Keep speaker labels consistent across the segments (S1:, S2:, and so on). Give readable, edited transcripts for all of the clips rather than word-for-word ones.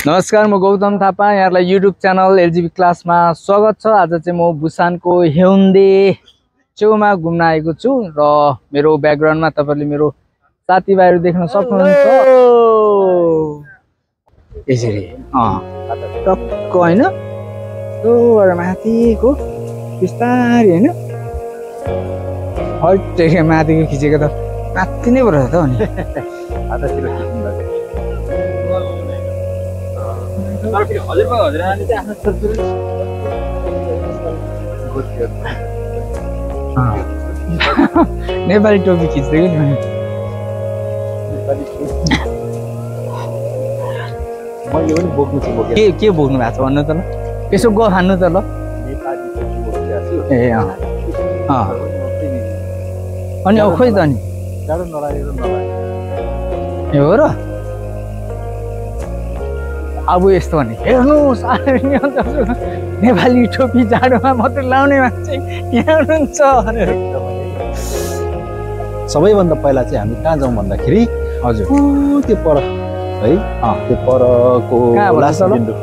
S1: नमस्कार, म गौतम थापा। यहाँलाई युट्युब च्यानल एलजीबी क्लासमा स्वागत छ। आज चाहिँ म बुसानको हेउन्दे छेउमा घुम्न आएको छु र मेरो ब्याकग्राउन्डमा तपाईहरुले मेरो साथीभाइहरु देख्न सक्नुहुन्छ। यसरी टक्क हैन, तोर माथिको बिस्तारै हैन, हट माथिको खिचेको त माथि नै पर्छ त अनि आधातिर खिच्नु लाग्यो। तर फेरि हजुरआमाले चाहिँ आफ्नो छोरीछोरी नेपाली टोपी खिच्दै नि मैले पनि बोक्नु छु। के बोक्नु भएको छ भन्नु त ल, यसो ग खानु त ल। ए अनि अब खोइ त नि जाडो नलागेर ए हो र। अब यस्तो भने हेर्नुहोस्, नेपाली टोपी जाडोमा मात्रै लाउने मान्छे यहाँ हुनुहुन्छ।
S2: सबैभन्दा पहिला चाहिँ हामी कहाँ जाउँ भन्दाखेरि
S1: हजुर
S2: त्यो पर है, त्यो परको लास्ट बिन्दु,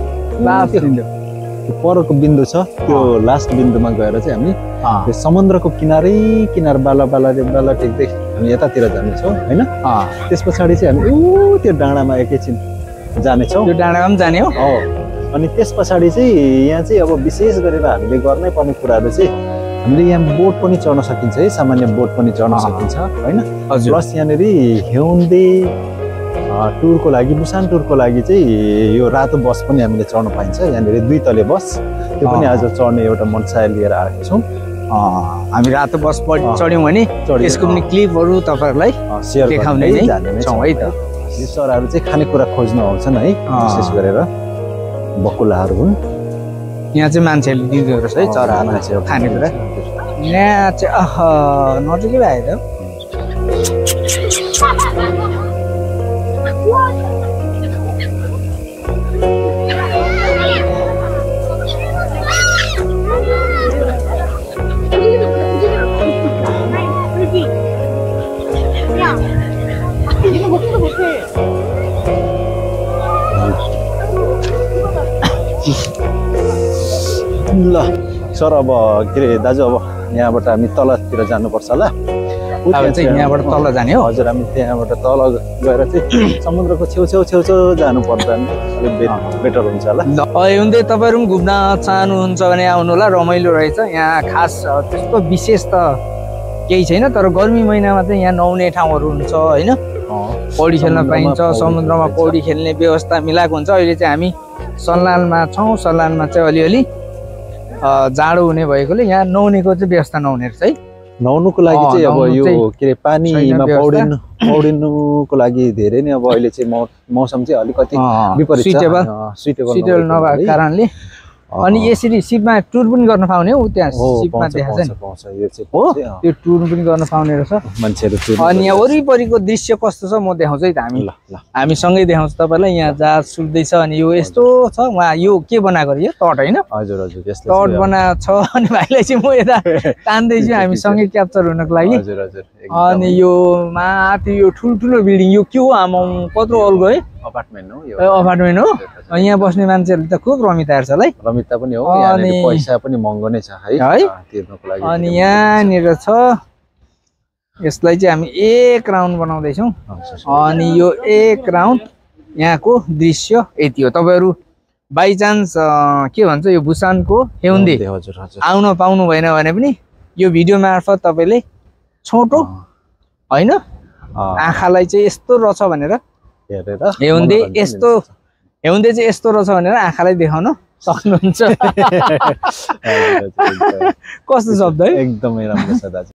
S2: त्यो परको बिन्दु छ, त्यो लास्ट बिन्दुमा गएर चाहिँ हामी त्यो समुद्रको किनारै किनार बाला टेक्दै हामी यतातिर जानेछौँ हैन। त्यस पछाडि चाहिँ हामी त्यो डाँडामा एकैछिन जानेछौँ।
S1: त्यो डाँडामा पनि जाने हो।
S2: अनि त्यस पछाडि चाहिँ यहाँ चाहिँ अब विशेष गरेर हामीले गर्नै पर्ने कुराहरू चाहिँ हामीले यहाँ बोट पनि चढ्न सकिन्छ है, सामान्य बोट पनि चढ्न सकिन्छ हैन। प्लस यहाँनिर हेउन्दे टुरको लागि, बुसान टुरको लागि चाहिँ यो रातो बस पनि हामीले चढ्न पाइन्छ। यहाँनिर 2 तले बस, त्यो पनि आज चढ्ने एउटा मनसाय लिएर आएको छौँ।
S1: हामी रातो बस चढ्यौँ भने यसको पनि क्लिपहरू तपाईहरुलाई
S2: शेयर
S1: देखाउने छौँ है त।
S2: यो चराहरू चाहिँ खानेकुरा खोज्नु आउँछन् है, विशेष गरेर बकुलाहरू हुन्।
S1: यहाँ चाहिँ मान्छेहरूले दिँदो रहेछ है चराहरू खानेकुरा। यहाँ चाहिँ नजिकै भयो त।
S2: ल सर, अब के अरे दाजु, अब यहाँबाट हामी तलतिर जानुपर्छ ल।
S1: अब चाहिँ यहाँबाट तल जाने हो।
S2: हजुर, हामी त्यहाँबाट तल गएर चाहिँ समुद्रको छेउ जानु पर्दा अलिक बेटर हुन्छ होला।
S1: हेउन्दे तपाईहरु पनि घुम्न चाहनुहुन्छ भने आउनु होला, रमाइलो रहेछ। यहाँ खास त्यस्तो विशेष त केही छैन, तर गर्मी महिनामा चाहिँ यहाँ नुहाउने ठाउँहरू हुन्छ हैन, पौडी खेल्न पाइन्छ। समुद्रमा पौडी खेल्ने व्यवस्था मिलाएको हुन्छ। अहिले चाहिँ हामी सल्लालमा छौँ। सल्लालमा चाहिँ अलिअलि जाडो हुने भएकोले यहाँ नुहाउनेको चाहिँ व्यवस्था नहुने रहेछ है।
S2: नुहाउनुको लागि चाहिँ अब यो के अरे पानीमा पौडिनुको लागि धेरै नै अब अहिले चाहिँ मौसम चाहिँ अलिकति विपरीत छ,
S1: सुइटेबल नभएको कारणले। अनि यसरी सिपमा टुर पनि गर्न पाउने हो। त्यहाँ सिपमा देखाएको छ हो, त्यो टुर पनि गर्न पाउने रहेछ
S2: मान्छेहरू।
S1: अनि यहाँ वरिपरिको दृश्य कस्तो छ म देखाउँछु है त। हामी सँगै देखाउँछु तपाईलाई। यहाँ जहाज सुत्दैछ अनि यो यस्तो छ। उहाँ यो के बनाएको यो तट हैन?
S2: हजुर हजुर, त्यस्तो
S1: तट बनाएको छ। अनि भाइलाई चाहिँ म यता तान्दैछु हामी सँगै क्याप्चर हुनको लागि।
S2: हजुर हजुर।
S1: अनि यो माथि यो ठुल्ठुलो बिल्डिङ, यो के हो आमाउ कत्रो अल्गो है?
S2: अपार्टमेन्ट हो यो।
S1: अपार्टमेन्ट हो। यहाँ बस्ने मान्छेहरु त खुब रमिता हेर्छ है।
S2: रमिता पनि हो। यहाँनिर पैसा पनि महँगो नै छ है तिर्नको लागि।
S1: अनि यहाँनिर छ, यसलाई चाहिँ हामी 1 राउन्ड बनाउँदै छौँ। अनि यो 1 राउन्ड यहाँको दृश्य यति हो। तपाईहरु बाइ चान्स के भन्छ यो बुसानको हेउन्दे आउन पाउनु भएन भने पनि यो भिडियो मार्फत तपाईले छोटो हैन आँखालाई चाहिँ यस्तो रहेछ भनेर हेउन्दे चाहिँ यस्तो रहेछ भनेर आँखालाई देखाउन सक्नुहुन्छ। कस्तो शब्द है?
S2: एकदमै राम्रो छ दाजु।